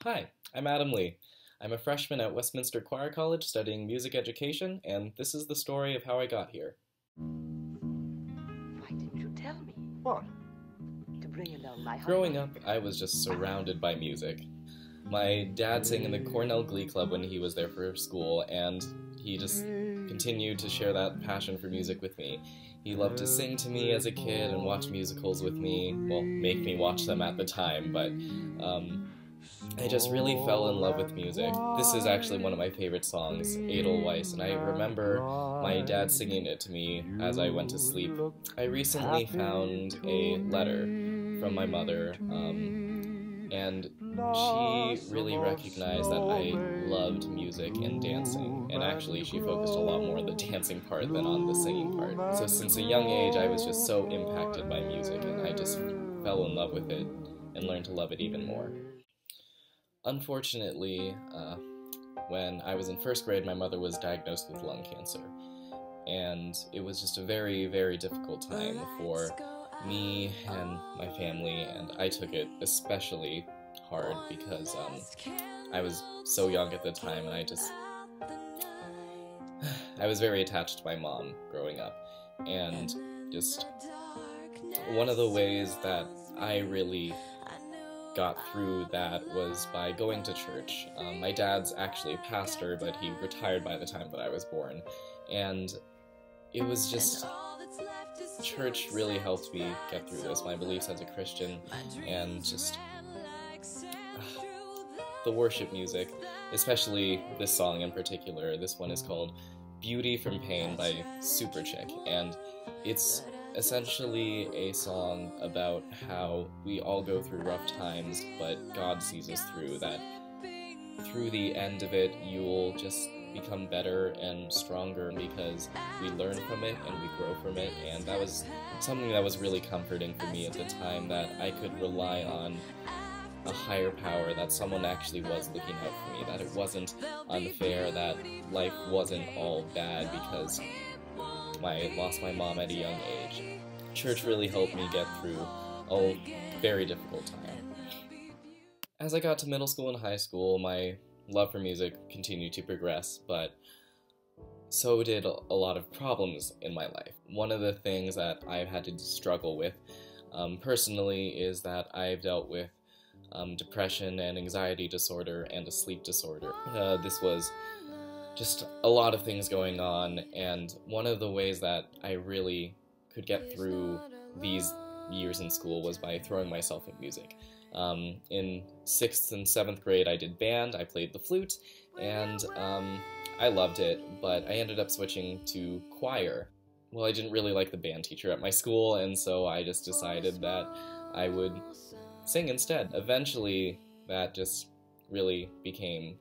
Hi, I'm Adam Lee. I'm a freshman at Westminster Choir College studying music education, and this is the story of how I got here. Why didn't you tell me? What? To bring along my Growing up, I was just surrounded by music. My dad sang in the Cornell Glee Club when he was there for school, and he just continued to share that passion for music with me. He loved to sing to me as a kid and watch musicals with me, well, make me watch them at the time, but I just really fell in love with music. This is actually one of my favorite songs, Edelweiss, and I remember my dad singing it to me as I went to sleep. I recently found a letter from my mother, and she really recognized that I loved music and dancing, and actually she focused a lot more on the dancing part than on the singing part. So since a young age, I was just so impacted by music, and I just fell in love with it and learned to love it even more. Unfortunately, when I was in first grade, my mother was diagnosed with lung cancer, and it was just a very, very difficult time for me and my family, and I took it especially hard because I was so young at the time, and I was very attached to my mom growing up, and just one of the ways that I really got through that was by going to church. My dad's actually a pastor, but he retired by the time that I was born, and it was just, church really helped me get through this, my beliefs as a Christian, and just the worship music, especially this song in particular. This one is called Beauty from Pain by Superchick, and it's essentially a song about how we all go through rough times, but God sees us through, that through the end of it, you'll just become better and stronger because we learn from it and we grow from it, and that was something that was really comforting for me at the time, that I could rely on a higher power, that someone actually was looking out for me, that it wasn't unfair, that life wasn't all bad because I lost my mom at a young age. Church really helped me get through a very difficult time. As I got to middle school and high school, my love for music continued to progress, but so did a lot of problems in my life. One of the things that I've had to struggle with personally is that I've dealt with depression and anxiety disorder and a sleep disorder. This was just a lot of things going on, and one of the ways that I really could get through these years in school was by throwing myself in music. In 6th and 7th grade I did band, I played the flute, and I loved it, but I ended up switching to choir. Well, I didn't really like the band teacher at my school, and so I just decided that I would sing instead. Eventually, that just really became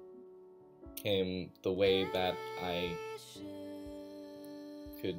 the way that I could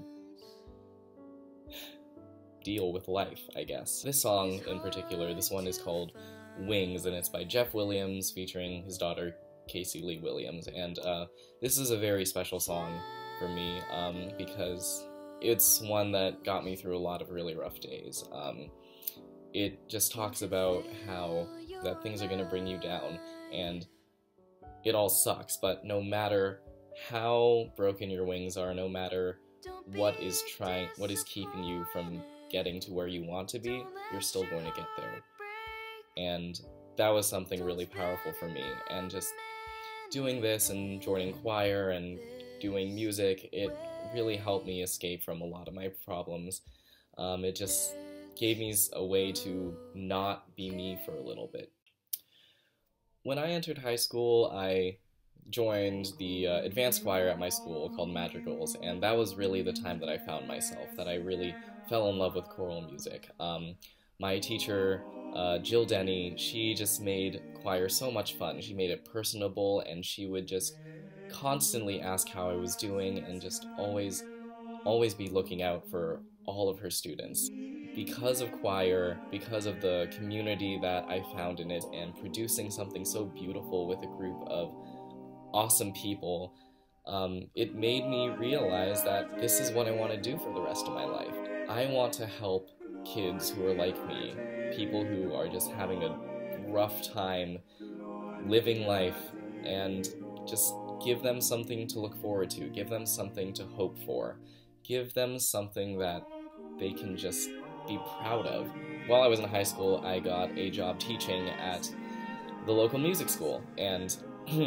deal with life, I guess. This song in particular, this one is called Wings, and it's by Jeff Williams featuring his daughter Casey Lee Williams, and this is a very special song for me because it's one that got me through a lot of really rough days. It just talks about how that things are going to bring you down, and it all sucks, but no matter how broken your wings are, no matter what is keeping you from getting to where you want to be, you're still going to get there. And that was something really powerful for me, and just doing this and joining choir and doing music, it really helped me escape from a lot of my problems. It just gave me a way to not be me for a little bit. When I entered high school, I joined the advanced choir at my school called Madrigals, and that was really the time that I found myself, that I really fell in love with choral music. My teacher, Jill Denny, she just made choir so much fun. She made it personable, and she would just constantly ask how I was doing and just always be looking out for all of her students. Because of choir, because of the community that I found in it, and producing something so beautiful with a group of awesome people, it made me realize that this is what I want to do for the rest of my life. I want to help kids who are like me, people who are just having a rough time living life, and just give them something to look forward to, give them something to hope for, give them something that they can just be proud of. While I was in high school, I got a job teaching at the local music school, and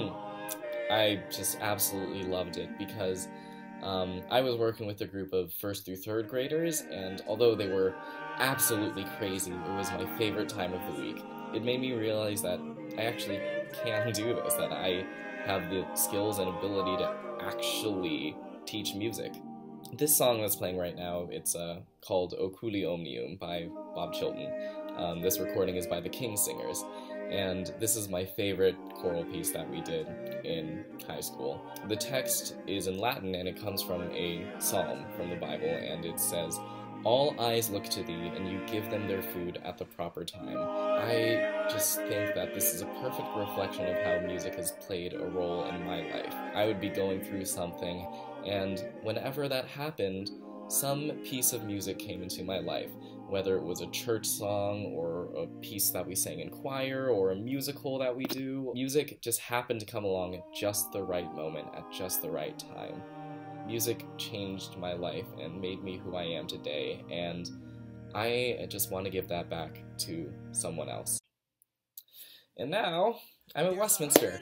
I just absolutely loved it because I was working with a group of 1st through 3rd graders, and although they were absolutely crazy, it was my favorite time of the week. It made me realize that I actually can do this, that I have the skills and ability to actually teach music. This song that's playing right now, it's called Oculi Omnium by Bob Chilton. This recording is by the King Singers, and this is my favorite choral piece that we did in high school. The text is in Latin, and it comes from a psalm from the Bible, and it says, "All eyes look to thee, and you give them their food at the proper time." I just think that this is a perfect reflection of how music has played a role in my life. I would be going through something, and whenever that happened, some piece of music came into my life, whether it was a church song, or a piece that we sang in choir, or a musical that we do. Music just happened to come along at just the right moment, at just the right time. Music changed my life and made me who I am today, and I just want to give that back to someone else. And now, I'm at Westminster.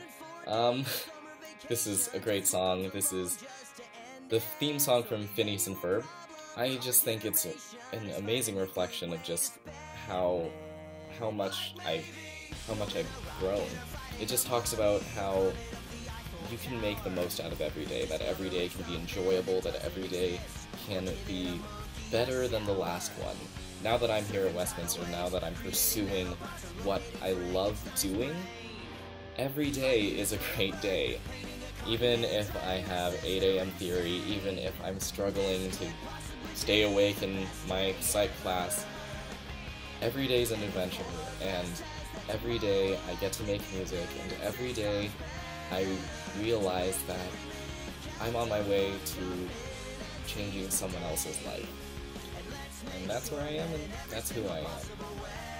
This is a great song. This is the theme song from Phineas and Ferb. I just think it's an amazing reflection of just how much I've grown. It just talks about how you can make the most out of every day, that every day can be enjoyable, that every day can be better than the last one. Now that I'm here at Westminster, now that I'm pursuing what I love doing, every day is a great day. Even if I have 8 a.m. theory, even if I'm struggling to stay awake in my psych class, every day is an adventure, and every day I get to make music, and every day I realize that I'm on my way to changing someone else's life. And that's where I am, and that's who I am.